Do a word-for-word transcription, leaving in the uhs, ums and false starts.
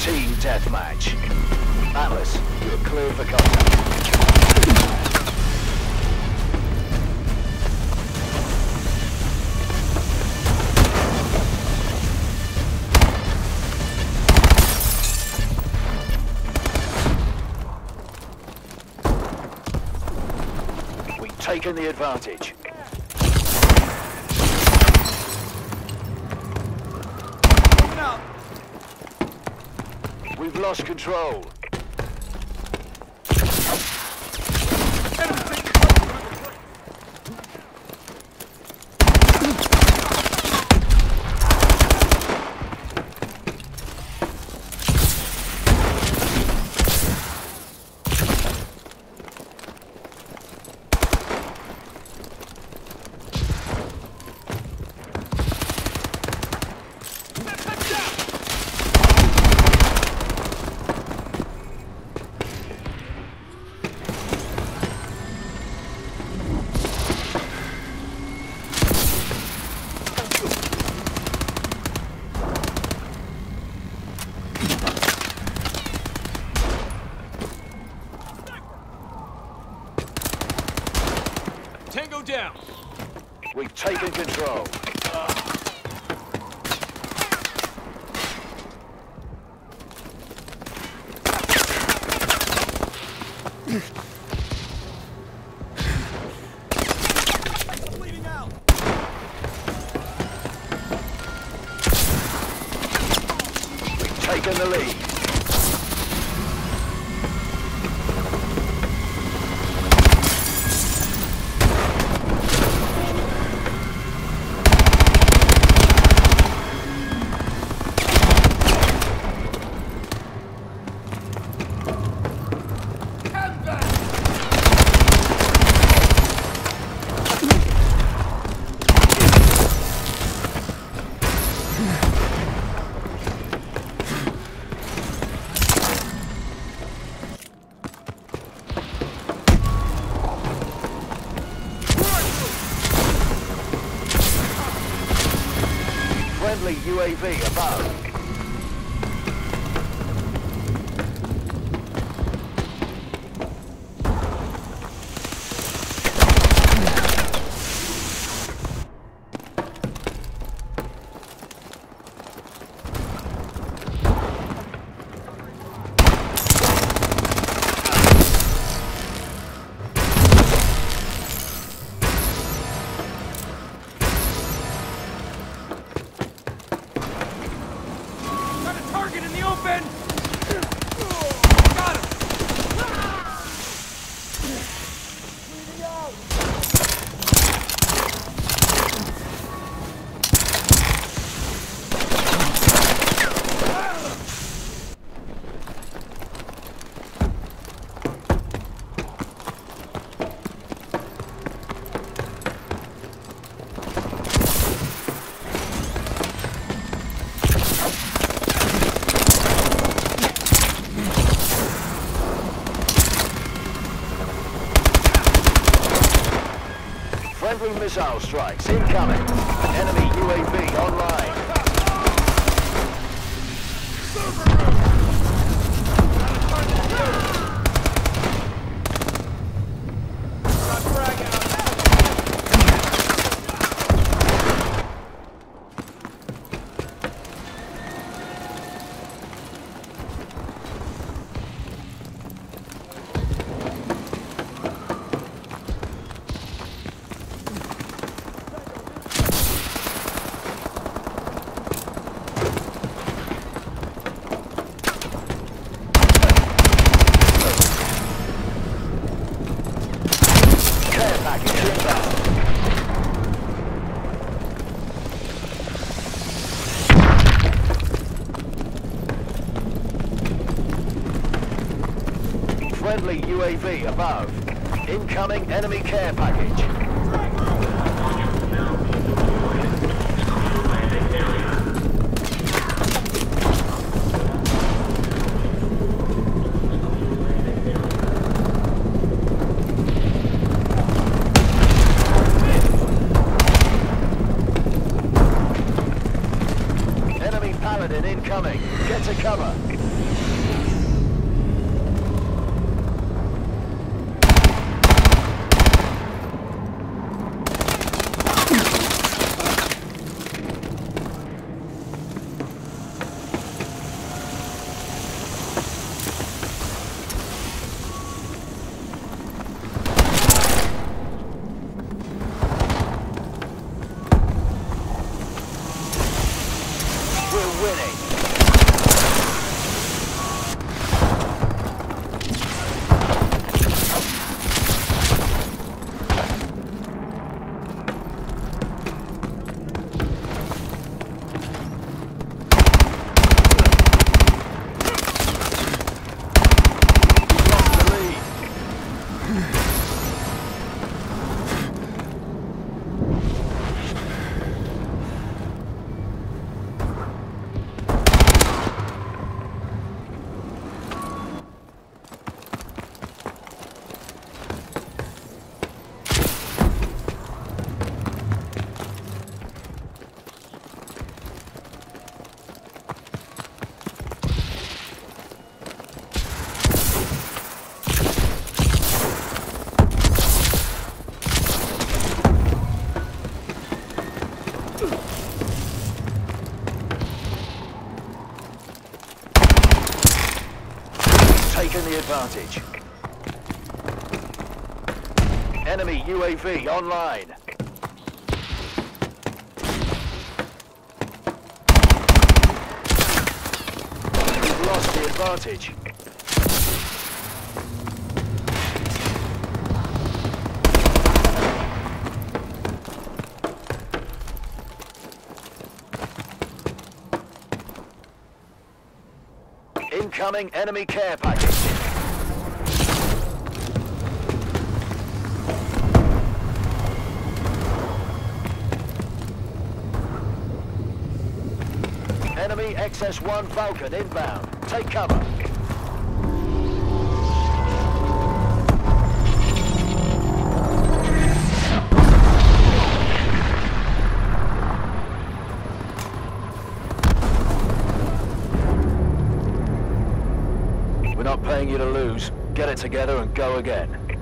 Team deathmatch. Atlas, you're clear for contact. We've taken the advantage. We've lost control. Tango down. We've taken control. Bleeding out. We've taken the lead. Friendly U A V above. Target in the open! Got him! Bleeding out! Friendly missile strikes incoming. Enemy U A V online. Friendly U A V above. Incoming enemy care package. Enemy Paladin Paladin incoming. Get to cover. We're winning. Lost the lead. Taken the advantage. Enemy U A V online. We've lost the advantage. Incoming enemy care package. Enemy X S one Vulcan inbound. Take cover. We're not paying you to lose. Get it together and go again.